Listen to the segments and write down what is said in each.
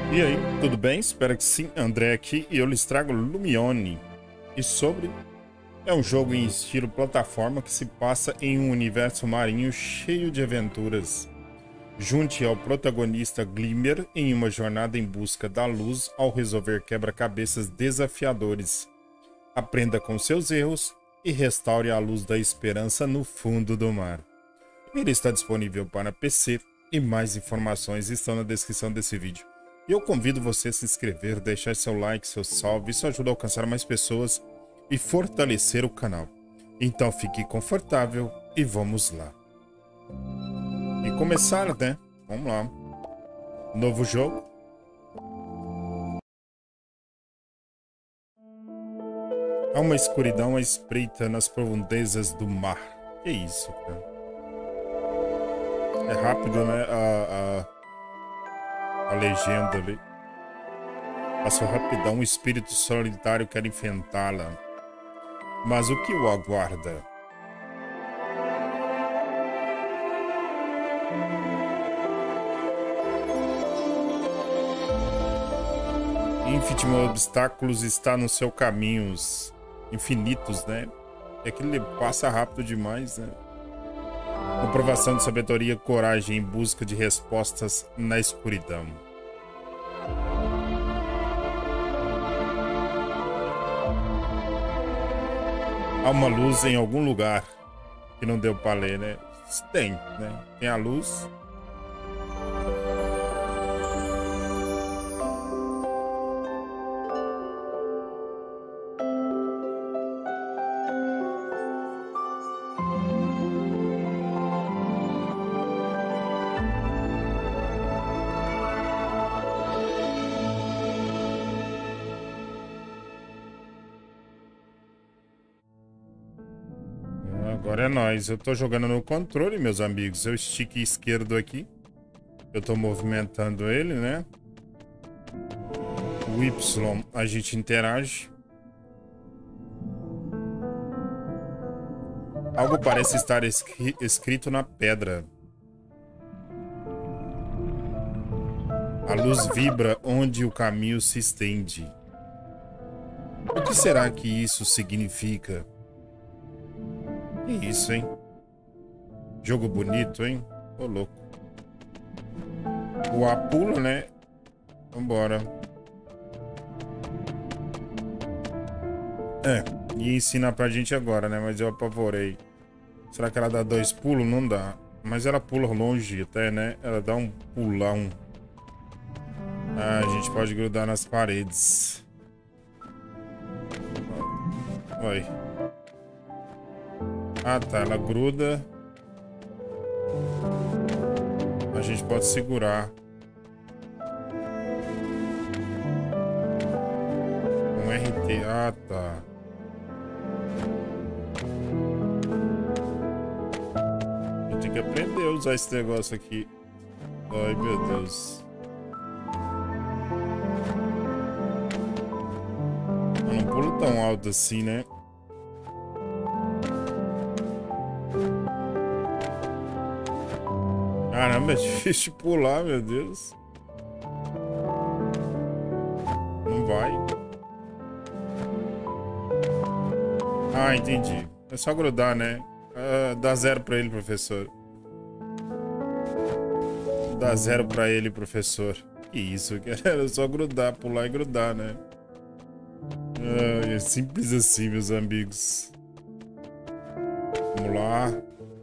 E aí, tudo bem? Espero que sim. André aqui e eu lhes trago Lumione. E sobre... É um jogo em estilo plataforma que se passa em um universo marinho cheio de aventuras. Junte ao protagonista Glimmer em uma jornada em busca da luz ao resolver quebra-cabeças desafiadores. Aprenda com seus erros e restaure a luz da esperança no fundo do mar. Ele está disponível para PC e mais informações estão na descrição desse vídeo. E eu convido você a se inscrever, deixar seu like, seu salve, isso ajuda a alcançar mais pessoas e fortalecer o canal. Então fique confortável e vamos lá. E começar, né? Vamos lá. Novo jogo. Há uma escuridão à espreita nas profundezas do mar. Que isso, cara? É rápido, né? A legenda ali. Passou rapidão, um espírito solitário quer enfrentá-la. Mas o que o aguarda? Ínfimo obstáculos está nos seus caminhos. Infinitos, né? É que ele passa rápido demais, né? Comprovação de sabedoria e coragem em busca de respostas na escuridão. Há uma luz em algum lugar que não deu pra ler, né? Tem, né? Tem a luz. Agora é nóis. Eu tô jogando no controle, meus amigos. Eu stick esquerdo aqui. Eu tô movimentando ele, né? O Y a gente interage. Algo parece estar escrito na pedra. A luz vibra onde o caminho se estende. O que será que isso significa? Que isso, hein? Jogo bonito, hein? Ô, louco. O A pula, né? Vambora. Ia ensinar pra gente agora, né? Mas eu apavorei. Será que ela dá 2 pulos? Não dá. Mas ela pula longe até, né? Ela dá um pulão. Ah, a gente pode grudar nas paredes. Oi. Ah, tá. Ela gruda. A gente pode segurar. Um RT. Ah, tá. Eu tenho que aprender a usar esse negócio aqui. Ai, meu Deus. Eu não pulo tão alto assim, né? Caramba, é difícil de pular, meu Deus. Não vai. Ah, entendi. É só grudar, né? Dá 0 pra ele, professor. Dá 0 pra ele, professor. Que isso, cara? É só grudar, pular e grudar, né? É simples assim, meus amigos. Vamos lá.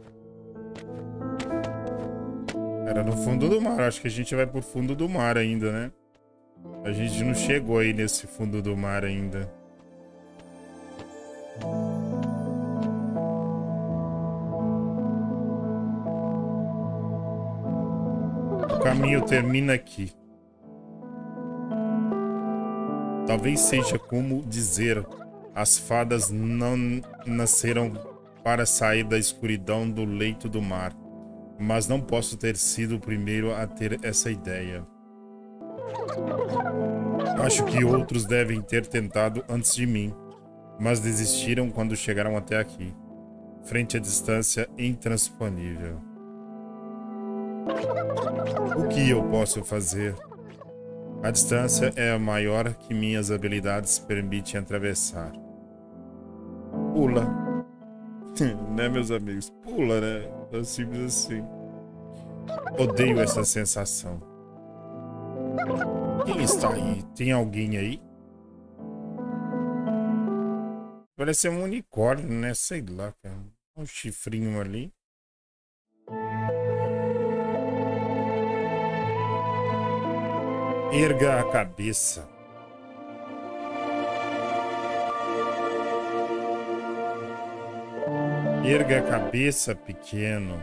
Era no fundo do mar. Acho que a gente vai pro fundo do mar ainda, né? A gente não chegou aí nesse fundo do mar ainda. O caminho termina aqui. Talvez seja como dizer: as fadas não nasceram para sair da escuridão do leito do mar. Mas não posso ter sido o primeiro a ter essa ideia. Acho que outros devem ter tentado antes de mim, mas desistiram quando chegaram até aqui. Frente à distância intransponível. O que eu posso fazer? A distância é a maior que minhas habilidades permitem atravessar. Pula. Né, meus amigos? Pula, né? É simples assim. Odeio essa sensação. Quem está aí? Tem alguém aí? Parece um unicórnio, né? Sei lá, cara. Um chifrinho ali. Erga a cabeça. Erga a cabeça, pequeno.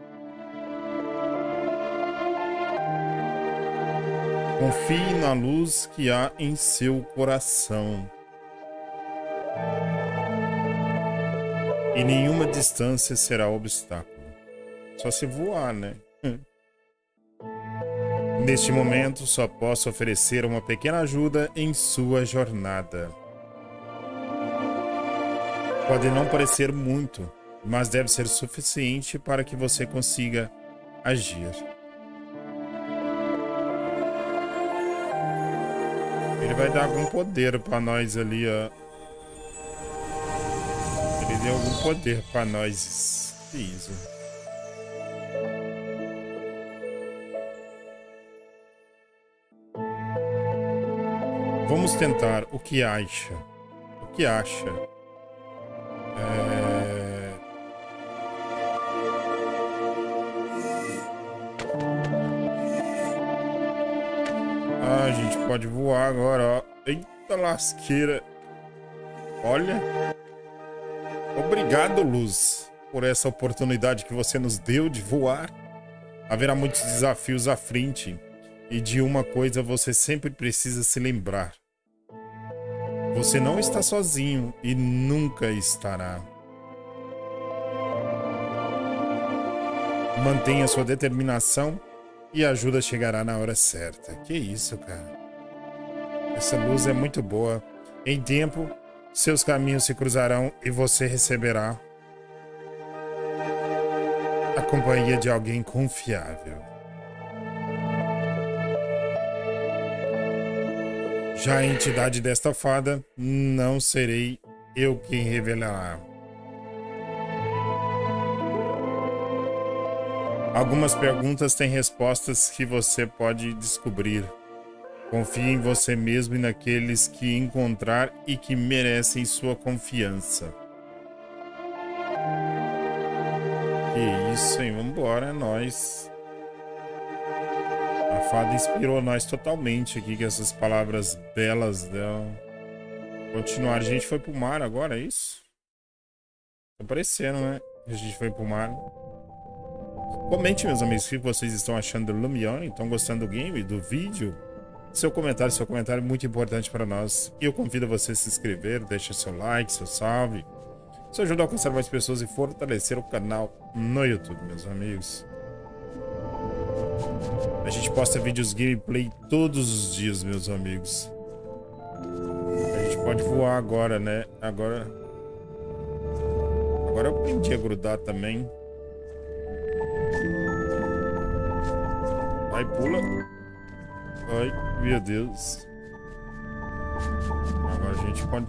Confie na luz que há em seu coração. E nenhuma distância será obstáculo. Só se voar, né? Neste momento, só posso oferecer uma pequena ajuda em sua jornada. Pode não parecer muito, mas deve ser suficiente para que você consiga agir. Ele vai dar algum poder para nós ali, ó. Ele deu algum poder para nós. Que isso? Vamos tentar. O que acha? O que acha? Ah, a gente pode voar agora, ó. Eita lasqueira. Olha. Obrigado, Luz, por essa oportunidade que você nos deu de voar. Haverá muitos desafios à frente. E de uma coisa você sempre precisa se lembrar. Você não está sozinho e nunca estará. Mantenha sua determinação e a ajuda chegará na hora certa. Que isso, cara? Essa luz é muito boa. Em tempo, seus caminhos se cruzarão e você receberá a companhia de alguém confiável. Já a entidade desta fada, não serei eu quem revelará. Algumas perguntas têm respostas que você pode descobrir. Confie em você mesmo e naqueles que encontrar e que merecem sua confiança. Que isso, hein? Vambora, é nóis. A fada inspirou nós totalmente aqui com essas palavras belas dela. Continuar. A gente foi pro mar agora, é isso? Tá parecendo, né? A gente foi pro mar. Comente, meus amigos, o que vocês estão achando do Lumione. Estão gostando do game, do vídeo? Seu comentário é muito importante para nós. E eu convido você a se inscrever, deixa seu like, seu salve. Isso ajuda a alcançar mais pessoas e fortalecer o canal no YouTube, meus amigos. A gente posta vídeos gameplay todos os dias, meus amigos. A gente pode voar agora, né? Agora eu aprendi a grudar também. Vai, pula. Ai, meu Deus. Agora a gente pode...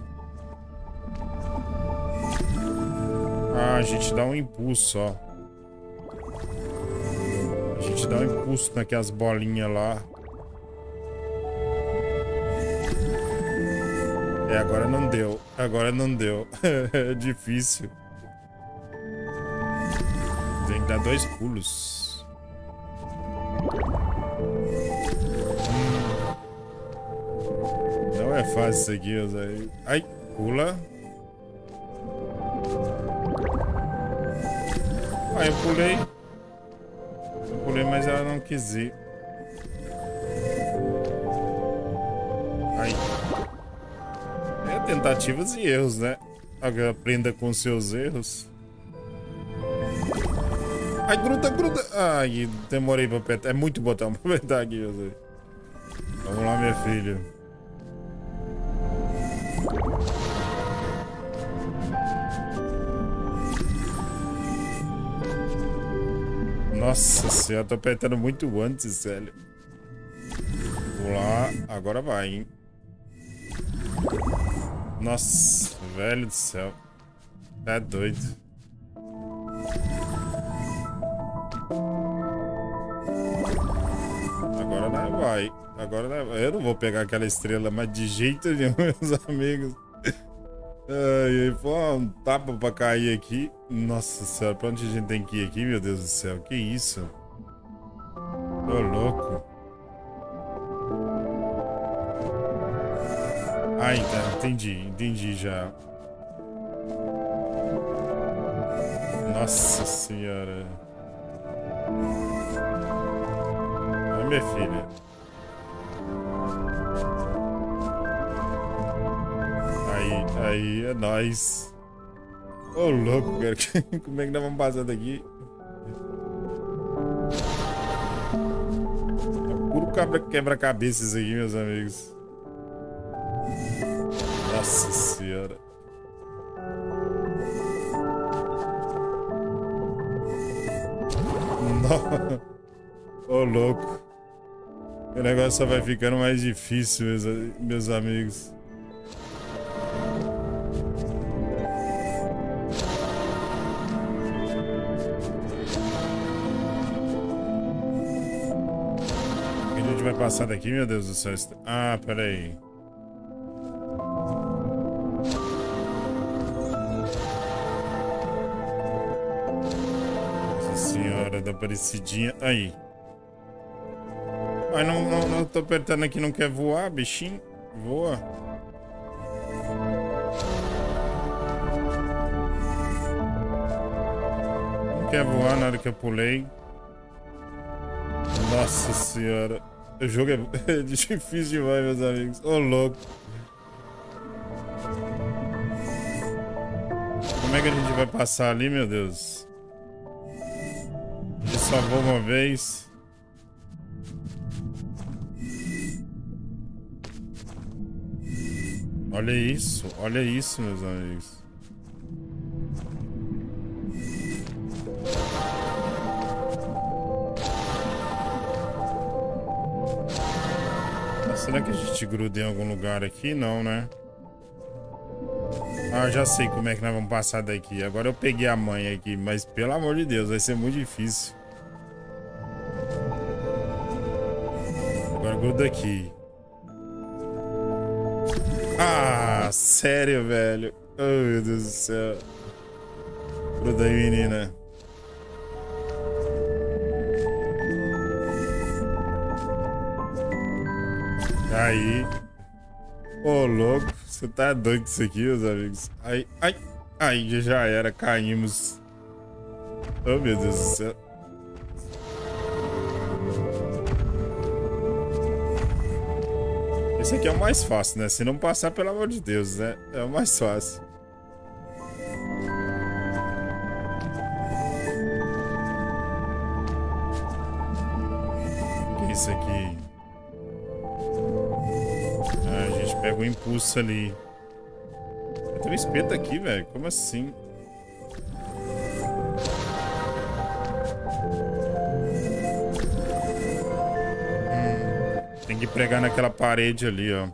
Ah, a gente dá um impulso, ó. A gente dá um impulso naquelas bolinhas lá. É, agora não deu. Agora não deu. É difícil. Tem que dar 2 pulos. Não é fácil isso aqui, Zé. Ai, pula. Ai, eu pulei. Eu pulei, mas ela não quis ir. Ai. É tentativas e erros, né? Aprenda com seus erros. Ai, gruda, gruda. Ai, demorei pra apertar. É muito botão pra apertar aqui, Zé. Vamos lá, minha filha. Nossa senhora, tô apertando muito antes, velho. Vamos lá. Agora vai, hein? Nossa, velho do céu. Tá doido. Agora não vai. Agora não vai. Eu não vou pegar aquela estrela, mas de jeito nenhum, meus amigos. Ai, pô, um tapa pra cair aqui. Nossa senhora, pra onde a gente tem que ir aqui, meu Deus do céu? Que isso? Tô louco. Ah, então, entendi já. Nossa senhora. Ai, minha filha. Aí, é nóis. Ô, louco, cara. Como é que nós vamos passar daqui? É puro quebra-cabeça isso aqui, meus amigos. Nossa senhora. Não. Ô, louco. O negócio só vai ficando mais difícil, meus amigos. A gente vai passar daqui, meu Deus do céu. Ah, peraí. Nossa senhora da parecidinha. Aí. Ai, não tô apertando aqui, não quer voar, bichinho? Voa. Não quer voar na hora que eu pulei. Nossa senhora. O jogo é difícil demais, meus amigos. Ô, louco. Como é que a gente vai passar ali, meu Deus? A gente só voa uma vez. Olha isso, meus amigos. Será que a gente gruda em algum lugar aqui? Não, né? Ah, já sei como é que nós vamos passar daqui. Agora eu peguei a manha aqui, mas pelo amor de Deus, vai ser muito difícil. Agora gruda aqui. Ah, sério, velho. Oh, meu Deus do céu. Gruda aí, menina. Aí. Ô, louco. Você tá doido com isso aqui, meus amigos. Aí, já era. Caímos. Oh, meu Deus do céu. Esse aqui é o mais fácil, né? Se não passar, pelo amor de Deus, né? É o mais fácil. O que é isso aqui? Ah, a gente pega o impulso ali. Tem um espeto aqui, velho. Como assim? Tem que pregar naquela parede ali, ó.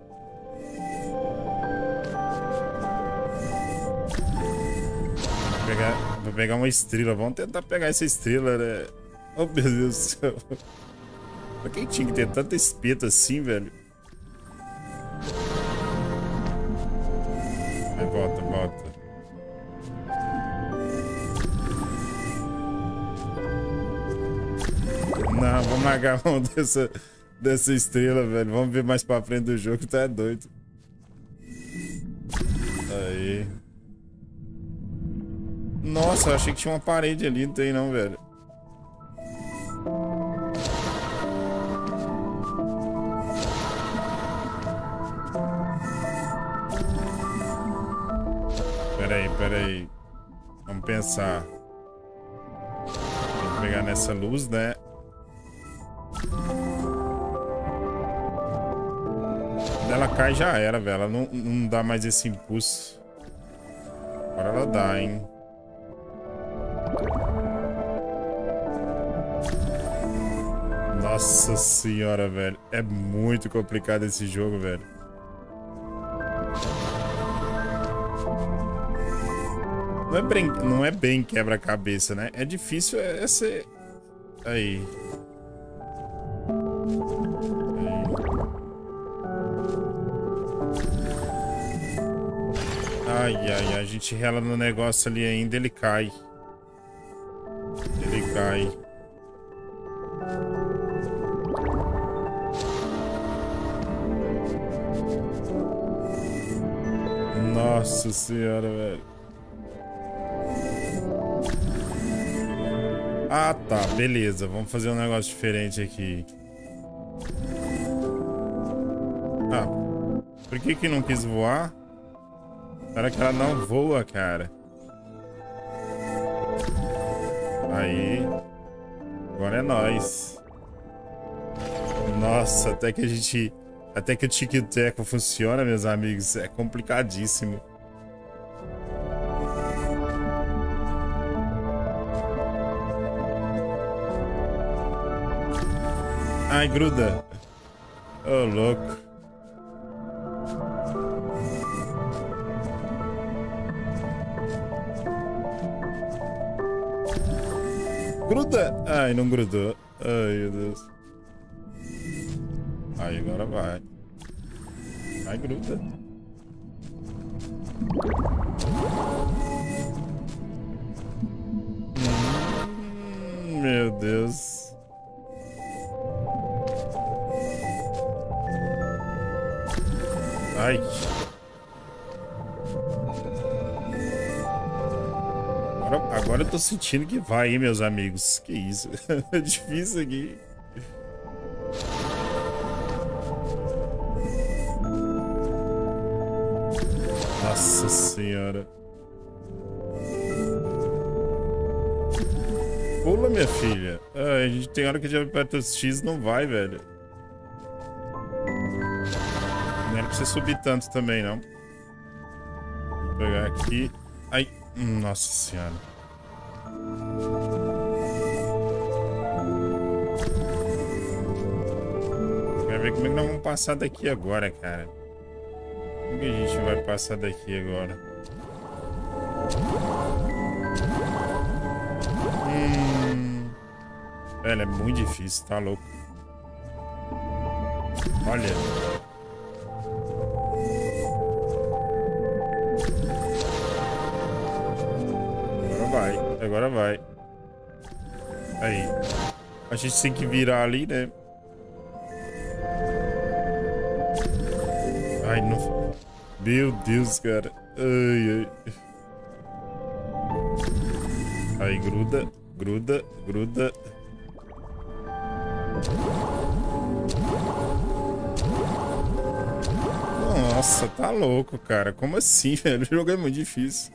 Vou pegar uma estrela. Vamos tentar pegar essa estrela, né? Oh, meu Deus do céu. Pra quem tinha que ter tanta espeta assim, velho? Vai, volta. Não, vamos largar a mão dessa estrela, velho. Vamos ver mais pra frente do jogo, tá doido. Aí. Nossa, eu achei que tinha uma parede ali, não tem não, velho. Peraí. Vamos pensar. Tem que pegar nessa luz, né? Quando ela cai, já era, velho. Ela não dá mais esse impulso. Agora ela dá, hein? Nossa senhora, velho. É muito complicado esse jogo, velho. Não é bem quebra-cabeça, né? É difícil ser... Aí. Ai, ai, a gente rela no negócio ali ainda, ele cai. Ele cai. Nossa senhora, velho. Ah, tá, beleza. Vamos fazer um negócio diferente aqui. Ah, por que não quis voar? Para que ela não voa, cara. Aí. Agora é nóis. Nossa, até que a gente... Até que o tic-teco funciona, meus amigos. É complicadíssimo. Ai, gruda. Ô, louco. Gruda. Ai, não grudou. Ai, meu Deus. Aí, agora vai. Ai, gruda. Meu Deus. Ai. Agora eu tô sentindo que vai, hein, meus amigos. Que isso? É difícil aqui. Nossa senhora. Pula, minha filha. Ai, a gente tem hora que a gente aperta os X e não vai, velho. Não era pra você subir tanto também, não. Vou pegar aqui. Ai, nossa senhora. Quero ver como é que nós vamos passar daqui agora, cara. Como que a gente vai passar daqui agora? Velho, é muito difícil, tá louco. Olha. Agora vai, agora vai. Aí. A gente tem que virar ali, né? Ai, não... Meu Deus, cara. Ai, ai. Aí, gruda, gruda, gruda. Nossa, tá louco, cara. Como assim, velho? O jogo é muito difícil.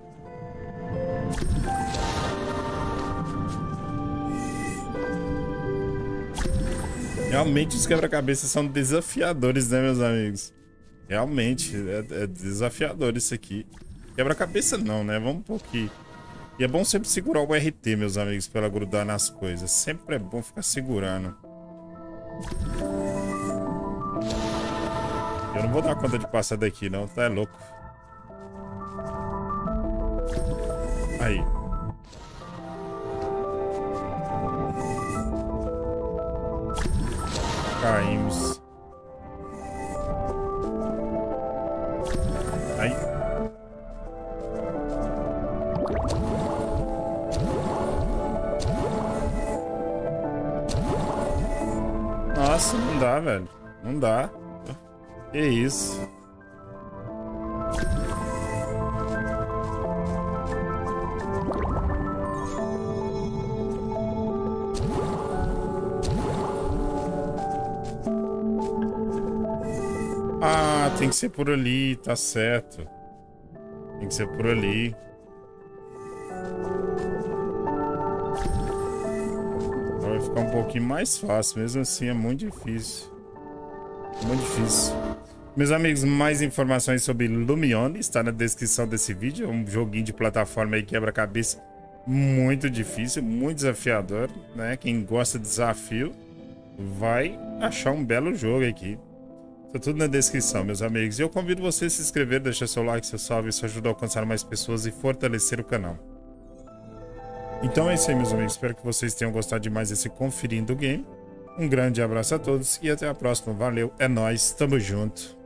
Realmente os quebra-cabeças são desafiadores, né, meus amigos? Realmente, é desafiador isso aqui. Quebra-cabeça não, né? Vamos por aqui. E é bom sempre segurar o RT, meus amigos, pra ela grudar nas coisas. Sempre é bom ficar segurando. Eu não vou dar conta de passar daqui, não. Tá louco. Aí. Caímos. Aí. Nossa, não dá, velho. Não dá. Que isso? Ah, tem que ser por ali, tá certo. Tem que ser por ali. Vai ficar um pouquinho mais fácil, mesmo assim é muito difícil. Muito difícil. Meus amigos, mais informações sobre Lumione está na descrição desse vídeo. É um joguinho de plataforma aí quebra-cabeça muito difícil, muito desafiador, né? Quem gosta de desafio vai achar um belo jogo aqui. Tá tudo na descrição, meus amigos. E eu convido você a se inscrever, deixar seu like, seu salve. Isso ajuda a alcançar mais pessoas e fortalecer o canal. Então é isso aí, meus amigos. Espero que vocês tenham gostado de mais esse Conferindo o Game. Um grande abraço a todos e até a próxima. Valeu, é nóis, tamo junto.